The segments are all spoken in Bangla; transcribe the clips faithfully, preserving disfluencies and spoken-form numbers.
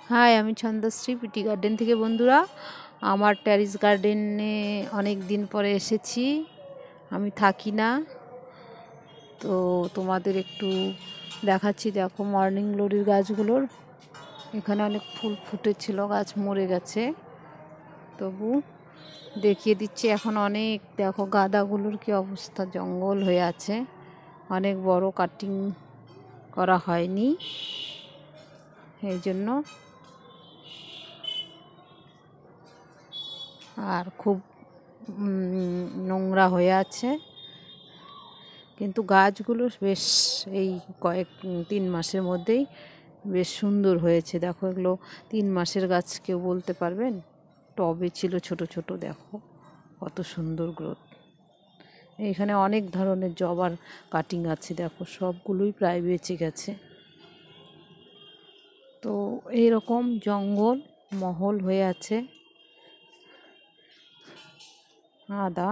হাই, আমি ছন্দশ্রী পিটি গার্ডেন থেকে। বন্ধুরা, আমার টেরেস গার্ডেনে অনেক দিন পরে এসেছি। আমি থাকি না, তো তোমাদের একটু দেখাচ্ছি। দেখো মর্নিং গ্লোরির গাছগুলোর এখানে অনেক ফুল ফুটেছিল, গাছ মরে গেছে, তবু দেখিয়ে দিচ্ছি। এখন অনেক দেখো গাঁদাগুলোর কি অবস্থা, জঙ্গল হয়ে আছে, অনেক বড় কাটিং করা হয়নি, এই জন্য। আর খুব নোংরা হয়ে আছে, কিন্তু গাছগুলো বেশ এই কয়েক তিন মাসের মধ্যেই বেশ সুন্দর হয়েছে। দেখো এগুলো তিন মাসের গাছ, কেউ বলতে পারবেন? টবে ছিল ছোট ছোট, দেখো কত সুন্দর গ্রোথ। এইখানে অনেক ধরনের জবার কাটিং আছে, দেখো সবগুলোই প্রায় বেঁচে গেছে। তো এইরকম জঙ্গল মহল হয়ে আছে। আদা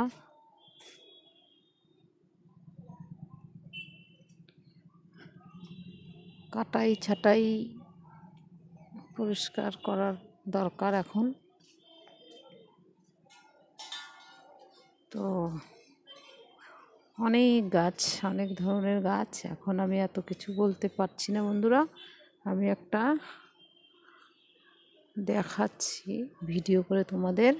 কাটাই ছাটাই পরিষ্কার করার দরকার এখন। তো অনেক গাছ, অনেক ধরনের গাছ, এখন আমি এত কিছু বলতে পারছি না বন্ধুরা। আমি একটা দেখাচ্ছি ভিডিও করে তোমাদের।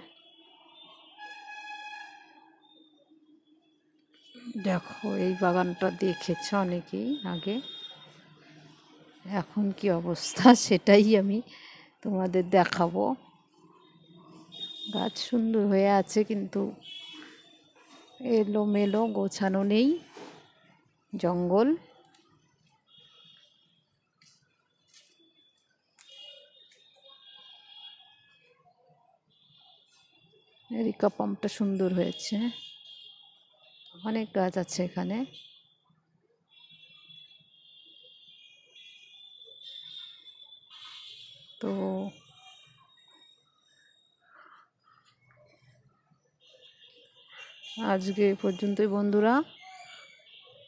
দেখো এই বাগানটা দেখেছ অনেকেই আগে, এখন কি অবস্থা সেটাই আমি তোমাদের দেখাবো। গাছ সুন্দর হয়ে আছে, কিন্তু এলোমেলো গোছানো নেই, জঙ্গল। এরিকা পামটা সুন্দর হয়েছে, অনেক গাছ আছে এখানে। তো আজকে পর্যন্তই বন্ধুরা,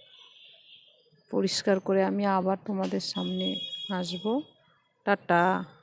পরিষ্কার করে আমি আবার তোমাদের সামনে আসবো। টাটা।